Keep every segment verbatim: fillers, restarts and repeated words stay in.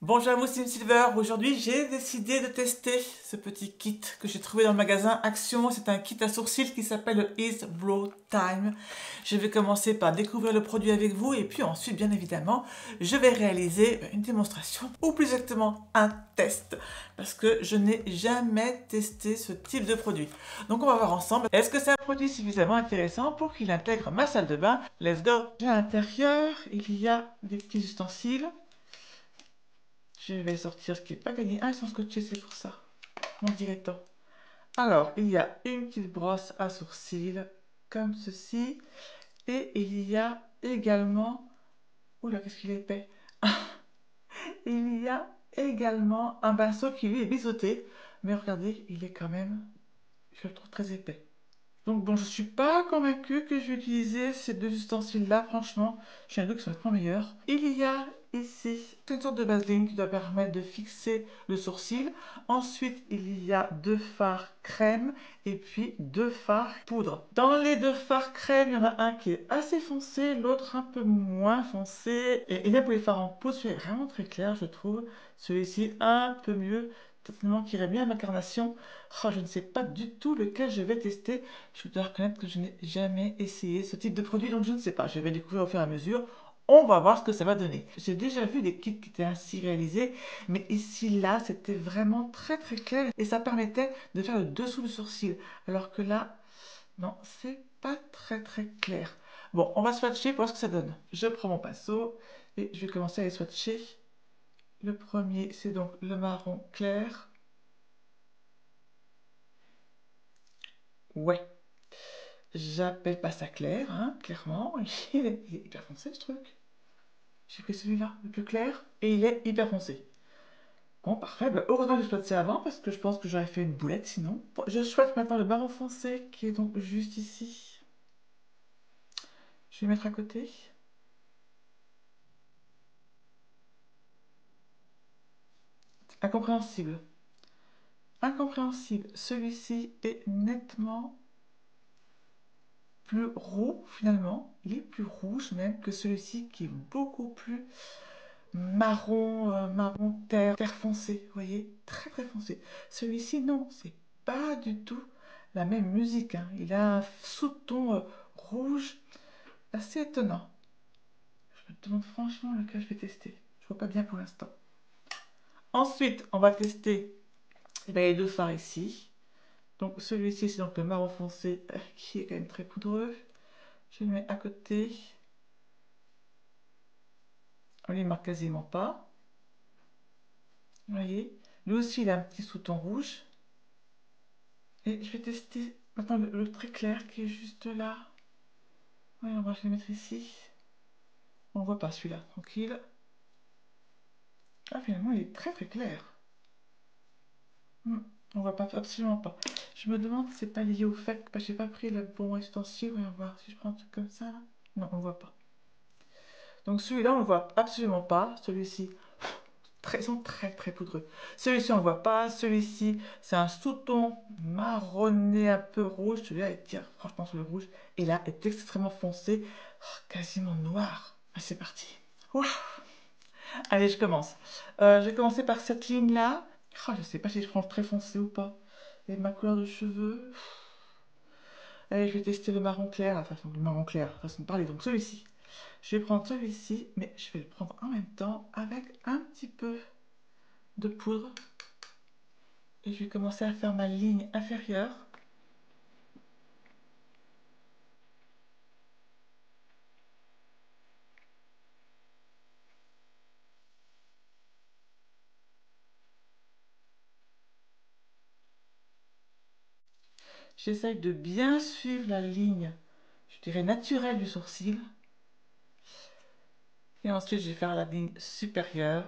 Bonjour à vous, c'est Silver. Aujourd'hui, j'ai décidé de tester ce petit kit que j'ai trouvé dans le magasin Action. C'est un kit à sourcils qui s'appelle le Ease Brow Time. Je vais commencer par découvrir le produit avec vous et puis ensuite, bien évidemment, je vais réaliser une démonstration ou plus exactement un test parce que je n'ai jamais testé ce type de produit. Donc, on va voir ensemble. Est-ce que c'est un produit suffisamment intéressant pour qu'il intègre ma salle de bain? Let's go! À l'intérieur, il y a des petits ustensiles. Je vais sortir ce qui n'est pas gagné. Ah, ils sont scotchés, c'est pour ça. Mon dilettant. Alors, il y a une petite brosse à sourcils, comme ceci. Et il y a également... Oula, qu'est-ce qu'il est épais. Il y a également un pinceau qui lui est biseauté. Mais regardez, il est quand même... Je le trouve très épais. Donc bon, je suis pas convaincue que je vais utiliser ces deux ustensiles-là, franchement. J'ai un doute que ça va être meilleur. Il y a ici une sorte de vaseline qui doit permettre de fixer le sourcil. Ensuite, il y a deux fards crème et puis deux fards poudre. Dans les deux fards crème, il y en a un qui est assez foncé, l'autre un peu moins foncé. Et, et là, pour les fards en poudre, c'est vraiment très clair, je trouve. Celui-ci un peu mieux, totalement qui irait bien à ma carnation. Oh, je ne sais pas du tout lequel je vais tester. Je dois reconnaître que je n'ai jamais essayé ce type de produit, donc je ne sais pas. Je vais découvrir au fur et à mesure. On va voir ce que ça va donner. J'ai déjà vu des kits qui étaient ainsi réalisés, mais ici, là, c'était vraiment très très clair et ça permettait de faire le dessous du sourcil. Alors que là, non, c'est pas très très clair. Bon, on va swatcher pour voir ce que ça donne. Je prends mon pinceau et je vais commencer à les swatcher. Le premier, c'est donc le marron clair. Ouais. J'appelle pas ça clair, hein, clairement. Il est, il est hyper foncé ce truc. J'ai pris celui-là, le plus clair, et il est hyper foncé. Bon, parfait. Bah, heureusement que je choisis avant, parce que je pense que j'aurais fait une boulette sinon. Bon, je choisis maintenant le marron foncé, qui est donc juste ici. Je vais le mettre à côté. Incompréhensible. Incompréhensible. Celui-ci est nettement plus roux, finalement. Il est plus rouge même que celui-ci, qui est beaucoup plus marron, euh, marron terre, terre foncé, vous voyez, très très foncé. Celui-ci, non, c'est pas du tout la même musique, hein. Il a un sous-ton euh, rouge assez étonnant. Je me demande franchement lequel je vais tester. Je vois pas bien pour l'instant. Ensuite, on va tester eh bien, les deux fards ici. Donc celui-ci, c'est donc le marron foncé euh, qui est quand même très poudreux. Je le mets à côté. On les marque quasiment pas. Vous voyez, lui aussi, il a un petit sous-ton rouge. Et je vais tester maintenant le, le très clair qui est juste là. Oui, on va le mettre ici. On ne voit pas celui-là, tranquille. Ah, finalement, il est très très clair. Hmm, on voit pas, absolument pas. Je me demande si c'est pas lié au fait que j'ai pas pris le bon ustensile. On va voir si je prends un truc comme ça. Là. Non, on voit pas. Donc celui-là, on le voit absolument pas. Celui-ci, très, ils sont très très poudreux. Celui-ci, on le voit pas. Celui-ci, c'est un sous-ton marronné un peu rouge. Celui-là est tiens, franchement sur le rouge. Et là, est extrêmement foncé, oh, quasiment noir. Ah, c'est parti. Ouah. Allez, je commence. Euh, je vais commencer par cette ligne-là. Oh, je sais pas si je prends très foncé ou pas. Et ma couleur de cheveux. Allez, je vais tester le marron clair. Enfin, le marron clair, façon de parler. Donc celui-ci. Je vais prendre celui-ci, mais je vais le prendre en même temps avec un petit peu de poudre. Et je vais commencer à faire ma ligne inférieure. J'essaye de bien suivre la ligne, je dirais naturelle du sourcil. Et ensuite, je vais faire la ligne supérieure.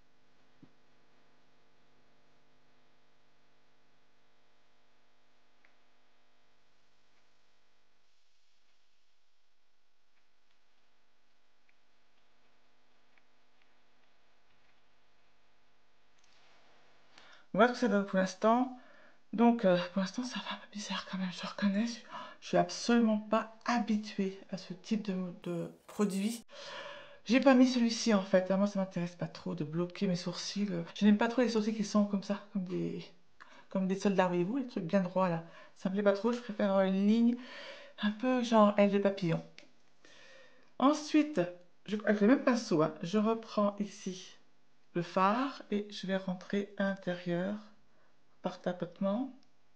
Voilà ce que ça donne pour l'instant. Donc, euh, pour l'instant, ça va un peu bizarre quand même, je reconnais. Je suis absolument pas habituée à ce type de, de produit. J'ai pas mis celui-ci en fait. Moi, ça m'intéresse pas trop de bloquer mes sourcils. Je n'aime pas trop les sourcils qui sont comme ça, comme des, comme des soldats, voyez-vous, les trucs bien droits là. Ça me plaît pas trop. Je préfère avoir une ligne un peu genre aile de papillon. Ensuite, je, avec le même pinceau, hein, je reprends ici le fard et je vais rentrer à l'intérieur par tapotement.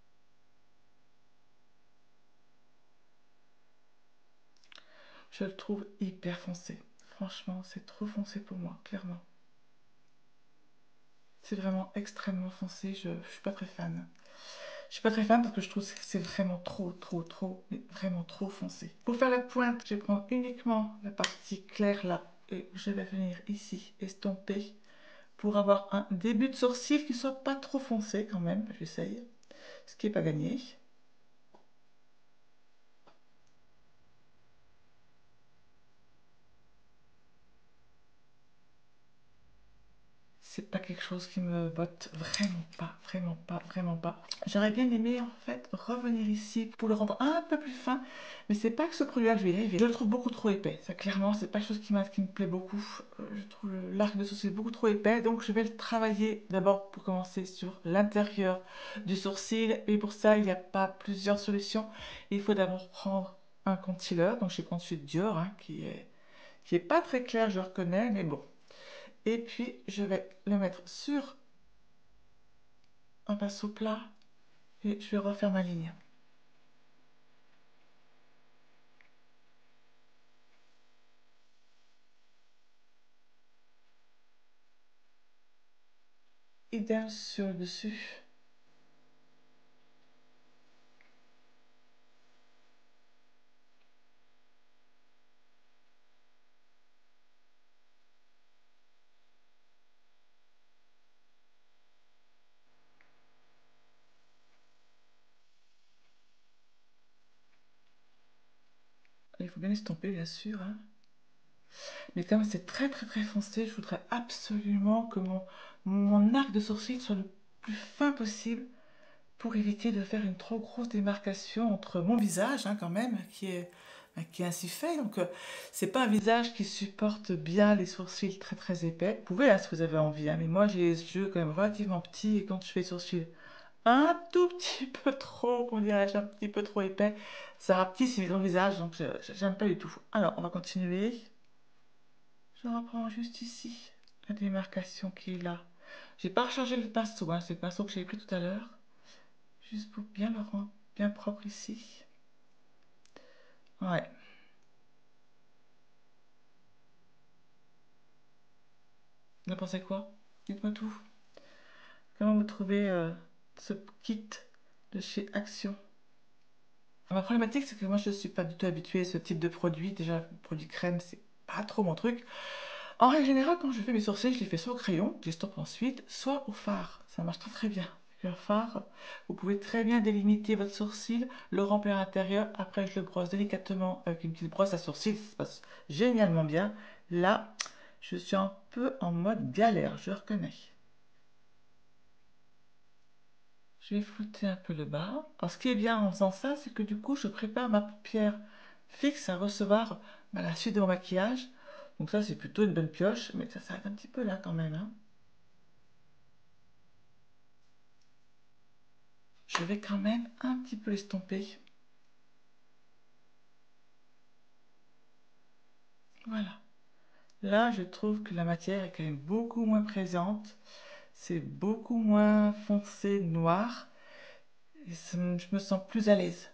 Je le trouve hyper foncé. Franchement, c'est trop foncé pour moi, clairement. C'est vraiment extrêmement foncé, je, je suis pas très fan. Je suis pas très fan parce que je trouve que c'est vraiment trop, trop, trop, mais vraiment trop foncé. Pour faire la pointe, je vais prendre uniquement la partie claire là et je vais venir ici estomper pour avoir un début de sourcil qui soit pas trop foncé quand même. J'essaye, ce qui est pas gagné. C'est pas quelque chose qui me botte, vraiment pas, vraiment pas, vraiment pas. J'aurais bien aimé en fait revenir ici pour le rendre un peu plus fin, mais c'est pas que ce produit-là que je vais y arriver. Je le trouve beaucoup trop épais, ça clairement c'est pas quelque chose qui, qui me plaît beaucoup. Euh, je trouve l'arc de sourcil beaucoup trop épais, donc je vais le travailler d'abord pour commencer sur l'intérieur du sourcil. Et pour ça il n'y a pas plusieurs solutions. Il faut d'abord prendre un concealer, donc j'ai prends celui de Dior, hein, qui est, qui est pas très clair, je reconnais, mais bon. Et puis, je vais le mettre sur un pinceau plat et je vais refaire ma ligne. Idem sur le dessus. Il faut bien estomper, bien sûr. Hein. Mais comme c'est très très très foncé, je voudrais absolument que mon, mon arc de sourcil soit le plus fin possible pour éviter de faire une trop grosse démarcation entre mon visage, hein, quand même, qui est, qui est ainsi fait. Donc, euh, c'est pas un visage qui supporte bien les sourcils très très épais. Vous pouvez, hein, si vous avez envie, hein, mais moi j'ai les yeux quand même relativement petits et quand je fais les sourcils un tout petit peu trop, on dirait, un petit peu trop épais, ça rapetisse dans le visage, donc j'aime pas du tout. Alors, on va continuer. Je reprends juste ici la démarcation qui est là. J'ai pas rechargé le pinceau, hein, c'est le pinceau que j'ai pris tout à l'heure. Juste pour bien le rendre bien propre ici. Ouais. Vous en pensez quoi? Dites-moi tout. Comment vous trouvez euh, ce kit de chez Action? Ma problématique, c'est que moi, je ne suis pas du tout habituée à ce type de produit. Déjà, le produit crème, c'est pas trop mon truc. En règle générale, quand je fais mes sourcils, je les fais soit au crayon, je les stoppe ensuite, soit au fard. Ça marche très très bien. Avec le fard, vous pouvez très bien délimiter votre sourcil, le remplir à l'intérieur. Après, je le brosse délicatement avec une petite brosse à sourcils. Ça se passe génialement bien. Là, je suis un peu en mode galère, je reconnais. Je vais flouter un peu le bas. Alors, ce qui est bien en faisant ça, c'est que du coup, je prépare ma paupière fixe à recevoir bah, la suite de mon maquillage. Donc ça, c'est plutôt une bonne pioche, mais ça s'arrête un petit peu là quand même. Hein. Je vais quand même un petit peu l'estomper. Voilà. Là, je trouve que la matière est quand même beaucoup moins présente. C'est beaucoup moins foncé, noir. Et ça, je me sens plus à l'aise.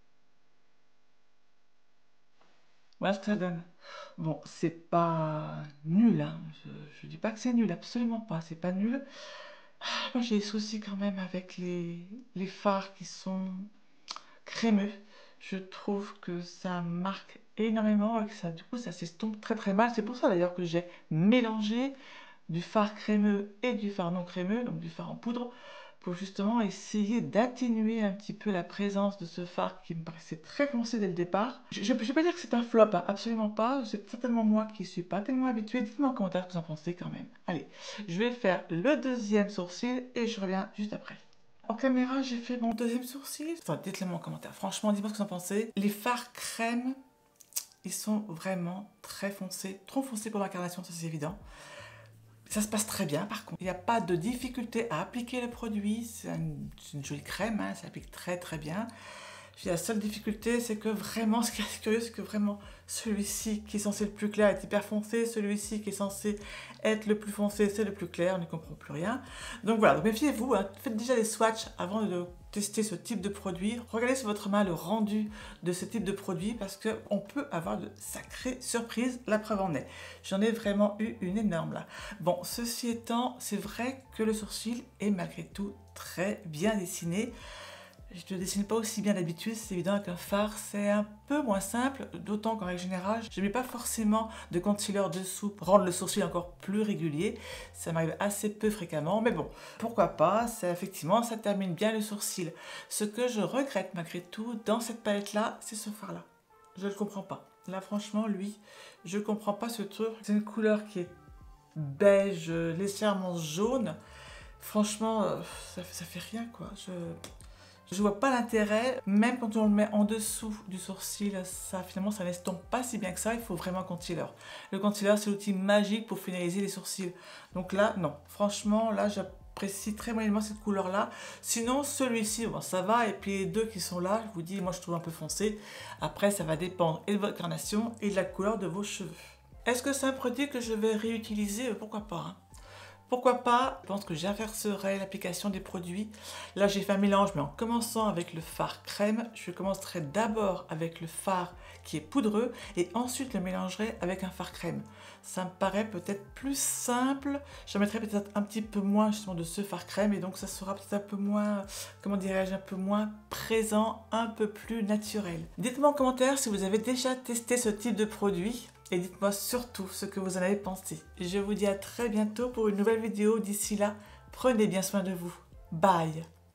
Voilà ce que ça donne. Bon, c'est pas nul, hein. Je, je dis pas que c'est nul, absolument pas. C'est pas nul. Moi, j'ai des soucis quand même avec les, les fards qui sont crémeux. Je trouve que ça marque énormément et que ça, du coup, ça s'estompe très très mal. C'est pour ça d'ailleurs que j'ai mélangé du fard crémeux et du fard non crémeux, donc du fard en poudre, pour justement essayer d'atténuer un petit peu la présence de ce fard qui me paraissait très foncé dès le départ. Je ne vais pas dire que c'est un flop, hein, absolument pas. C'est certainement moi qui ne suis pas tellement habituée. Dites-moi en commentaire ce que vous en pensez quand même. Allez, je vais faire le deuxième sourcil et je reviens juste après. En caméra, j'ai fait mon deuxième sourcil. Enfin, dites-le moi en commentaire. Franchement, dites-moi ce que vous en pensez. Les fards crème, Ils sont vraiment très foncés, trop foncés pour ma carnation, ça c'est évident. Ça se passe très bien par contre. Il n'y a pas de difficulté à appliquer le produit. C'est une, une jolie crème, hein, ça applique très très bien. La seule difficulté, c'est que vraiment, ce qui est curieux, c'est que vraiment, celui-ci qui est censé être le plus clair est hyper foncé, celui-ci qui est censé être le plus foncé, c'est le plus clair, on n'y comprend plus rien. Donc voilà, donc méfiez-vous, hein, faites déjà des swatchs avant de tester ce type de produit. Regardez sur votre main le rendu de ce type de produit parce qu'on peut avoir de sacrées surprises, la preuve en est. J'en ai vraiment eu une énorme là. Bon, ceci étant, c'est vrai que le sourcil est malgré tout très bien dessiné. Je ne dessine pas aussi bien d'habitude, c'est évident qu'un fard c'est un peu moins simple, d'autant qu'en règle générale, je ne mets pas forcément de concealer dessous pour rendre le sourcil encore plus régulier. Ça m'arrive assez peu fréquemment, mais bon, pourquoi pas, ça, effectivement, ça termine bien le sourcil. Ce que je regrette malgré tout dans cette palette-là, c'est ce fard-là. Je ne le comprends pas. Là, franchement, lui, je ne comprends pas ce truc. C'est une couleur qui est beige, légèrement jaune. Franchement, ça, ça fait rien, quoi. Je... Je vois pas l'intérêt, même quand on le met en dessous du sourcil, ça finalement ça n'estompe pas si bien que ça, il faut vraiment un concealer. Le concealer c'est l'outil magique pour finaliser les sourcils. Donc là, non, franchement, là j'apprécie très moyennement cette couleur là. Sinon celui-ci, bon ça va, et puis les deux qui sont là, je vous dis, moi je trouve un peu foncé. Après ça va dépendre et de votre carnation et de la couleur de vos cheveux. Est-ce que c'est un produit que je vais réutiliser? Pourquoi pas, hein. Pourquoi pas? Je pense que j'inverserai l'application des produits. Là, j'ai fait un mélange, mais en commençant avec le fard crème, je commencerai d'abord avec le fard qui est poudreux et ensuite le mélangerai avec un fard crème. Ça me paraît peut-être plus simple. Je mettrai peut-être un petit peu moins justement de ce fard crème et donc ça sera peut-être un peu moins, comment dirais-je, un peu moins présent, un peu plus naturel. Dites-moi en commentaire si vous avez déjà testé ce type de produit. Et dites-moi surtout ce que vous en avez pensé. Je vous dis à très bientôt pour une nouvelle vidéo. D'ici là, prenez bien soin de vous. Bye!